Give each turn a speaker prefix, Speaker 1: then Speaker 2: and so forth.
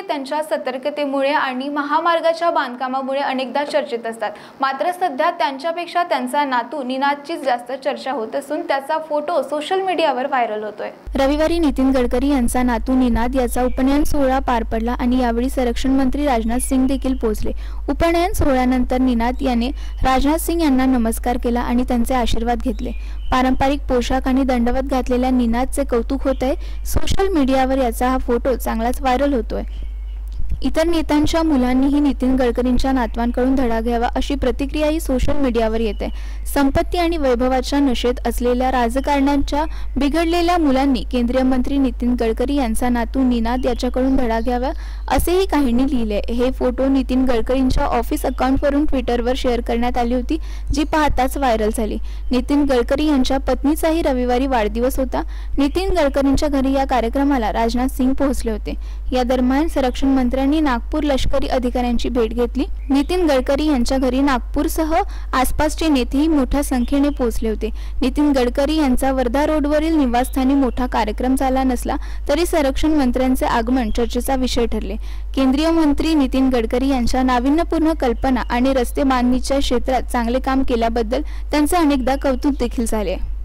Speaker 1: त्यांच्या सतर्कतेमुळे आणि महामार्गाच्या बांधकामामुळे अनेकदा चर्चेत असतात। मात्र सध्या त्यांच्यापेक्षा त्यांचा नातू निनादचीच जास्त चर्चा होत असून त्याचा फोटो सोशल मीडियावर व्हायरल होतोय।
Speaker 2: रविवारी नितीन गडकरी यांचा नातू निनाद याचा उपनयन सोहळा पार पडला आणि यावेळी संरक्षण मंत्री राजनाथ सिंग देखील पोहोचले। उपनयन सोहळ्यानंतर निनाद याने राजनाथ सिंग यांना नमस्कार केला आणि त्यांचे आशीर्वाद घेतले। पारंपरिक पोशाख आणि दंडवत घातलेल्या निनादचे कौतुक होत आहे। सोशल मीडियावर याचा हा फोटो चांगलाच व्हायरल होतोय। इतर नेत्यांच्या मुलांनीही नितीन गडकरींच्या नातवांकडून धडा घ्यावा अशी प्रतिक्रियाही सोशल मीडियावर येते। संपत्ती आणि वैभवाच्या नशेत असलेल्या राजकारण्यांच्या बिघडलेल्या मुलांनी केंद्रीय मंत्री नितीन गडकरी यांचा नातू निनाद याच्याकडून धडा घ्यावा असेही काहींनी लिहिले। हे फोटो नितीन गडकरींच्या ऑफिस अकाउंटवरून ट्विटरवर शेअर करण्यात आली होती, जी पाहताच व्हायरल झाली। नितीन गडकरी यांच्या पत्नीचाही रविवारी वाढदिवस होता। नितीन गडकरींच्या घरी या कार्यक्रमाला राजनाथ सिंग पोहोचले होते। या दरम्यान संरक्षण मंत्र्यांनी नागपूर लष्करी अधिकाऱ्यांची भेट घेतली। नितीन गडकरी यांच्या घरी नागपूरसह आसपासचे नेतेही मोठ्या संख्येने पोहोचले होते। नितीन गडकरी यांचा वर्धा रोडवरील निवासस्थानी मोठा कार्यक्रम झाला नसला तरी संरक्षण मंत्र्यांचे आगमन चर्चेचा विषय ठरले। केंद्रीय मंत्री नितीन गडकरी यांच्या नाविन्यपूर्ण कल्पना आणि रस्ते बांधणीच्या क्षेत्रात चांगले काम केल्याबद्दल त्यांचे अनेकदा कौतुक देखील झाले।